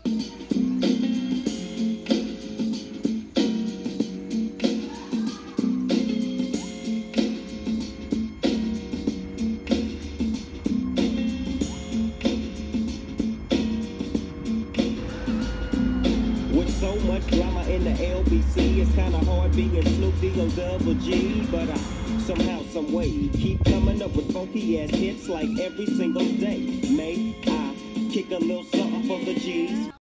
With so much drama in the LBC, it's kinda hard being Snoop D on Double G. But I somehow, some way, keep coming up with funky ass hits like every single day. May I kick a little something for the G's?